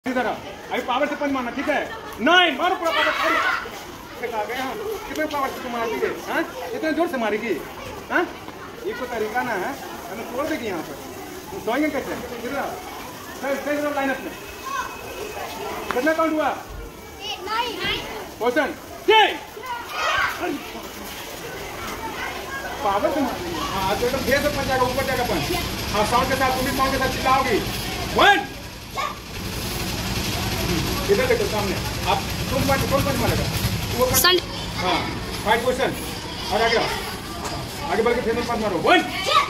इधर अभी पावर से पंच मारना, ठीक है? 9 मारो पूरा पावर। आ गए हम कितने पावर से तुम मारेगी? हाँ इतने जोर से मारेगी? हाँ ये तो तरीका ना है, हमें तोड़ देगी यहाँ पर। सोएंगे कैसे? इधर लाइन में कितना काउंट हुआ? क्वेश्चन पावर से मारेंगे। हाँ तो एकदम घेर से पंच जाएगा, ऊपर जाएगा पंच। हाँ साउंड के साथ, तुम भी साउंड के साथ चिल्लाओगी। 1 इधर देखो सामने, आप तुम कौन पंच मारेगा? वो हाँ 5 क्वेश्चन और आगे आगे बढ़ के फिर पंच मारो। 1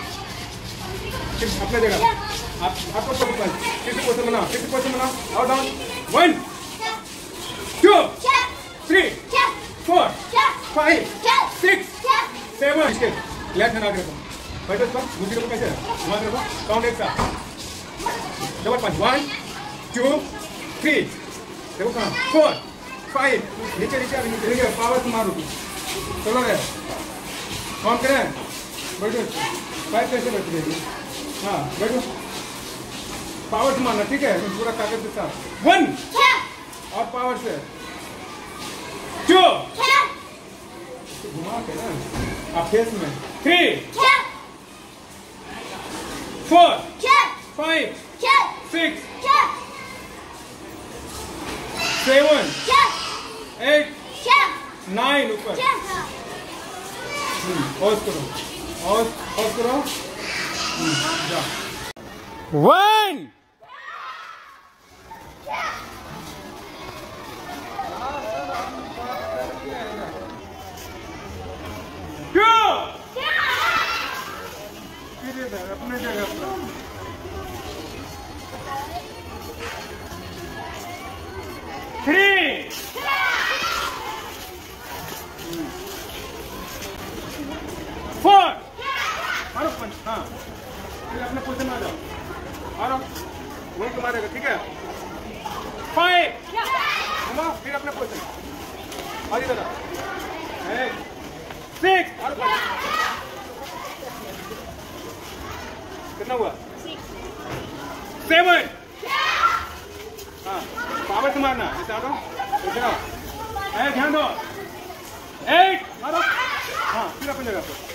अपने जगह आपको सब पंच किसी क्वेश्चन बनाओ, किसी क्वेश्चन बनाओ और डाउन। 1 2 3 4 5 6 7 स्टेप लेफ्ट हैंड आगे रखो, बैठो इस पर दूसरी तरफ कैसे घुमा के रखो। काउंट एक साथ डबल पंच 1 2 3 देखो कहाँ 4 5 नीचे नीचे नीचे पावर से मारो। चलो रे कौन करें? बैठो 5 कैसे बैठ रही? हाँ बैठो, पावर से मारना, ठीक है? पूरा ताकत के साथ। 1 और पावर से 2 घुमा के ना आप फेस में 3 4 5 6 7 8 9 ऊपर और करो और करो। 1 2 अपने जगह पर 3 4 मारो पंच। हाँ फिर अपने पोजीशन में आ जाओ, मारो वही तुम्हारेगा, ठीक है? 5 घुमाओ फिर अपने पोजीशन और इधर 6 कितना हुआ? 7 हाँ पावर से मारना, इधर आओ ध्यान दो। 8 मारो। हाँ फिर अपनी जगह पर